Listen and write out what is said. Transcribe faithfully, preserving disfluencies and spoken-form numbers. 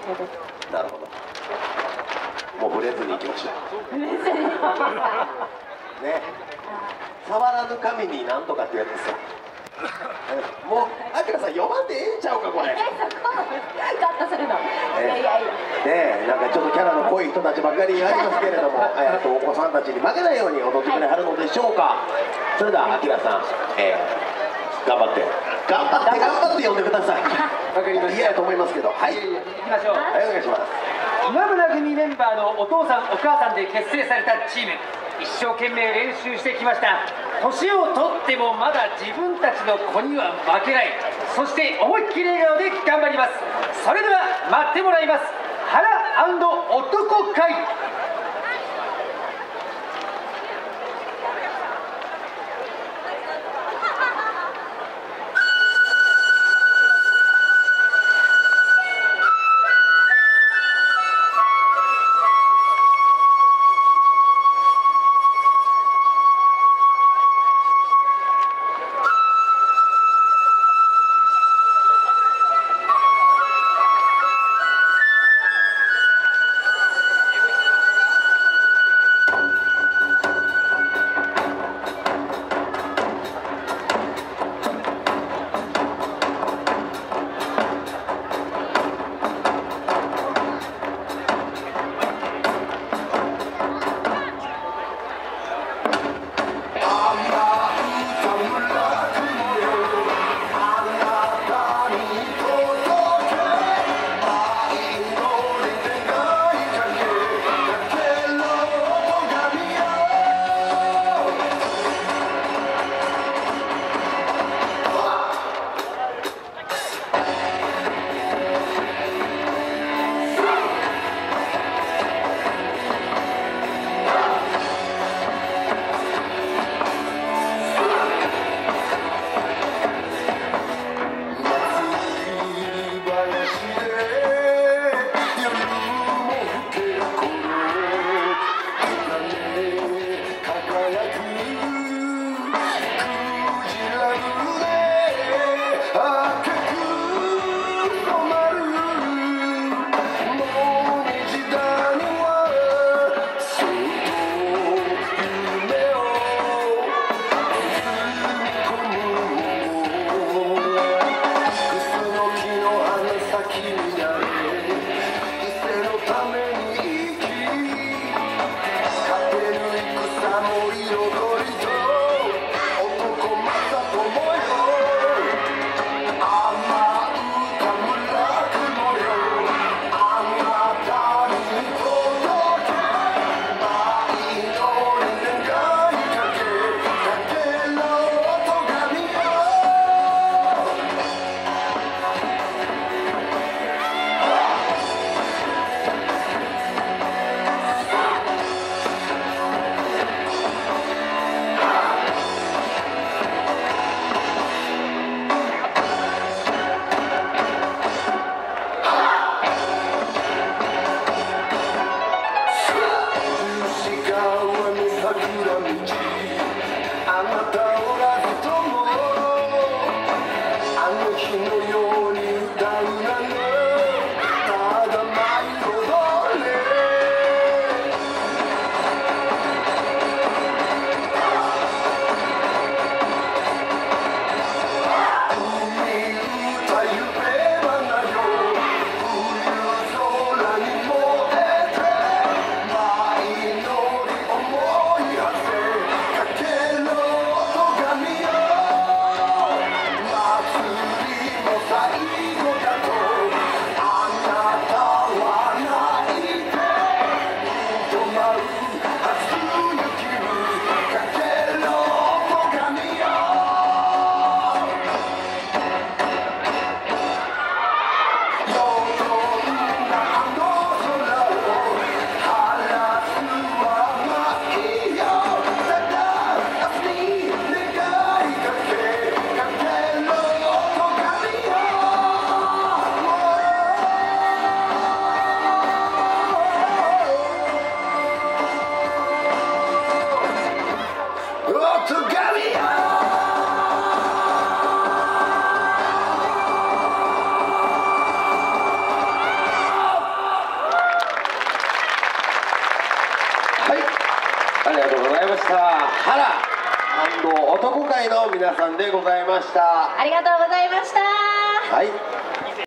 なるほど。もう触れずに行きましょう。 触れずに。 ね。触らぬ神になんとかってやつですよ。もう、あきらさん、呼ばんでええんちゃうか、これ。 え、そこ、カットするの。いやいやいや。 ねえ、なんかちょっとキャラの濃い人たちばっかりありますけれども、えっとお子さんたちに負けないように踊ってくれはるのでしょうか。それでは、あきらさん、えー、頑張って、頑張って、頑張って呼んでください。 わかりました。 嫌やと思いますけど、はい。 行きましょう。 はい、お願いします。 今村組メンバーのお父さんお母さんで結成されたチーム、一生懸命練習してきました。年を取ってもまだ自分たちの子には負けない、そして思いっきり笑顔で頑張ります。それでは待ってもらいます。原男会。 ありがとうございました。原安藤男会の皆さんでございました。 ありがとうございました。 はい。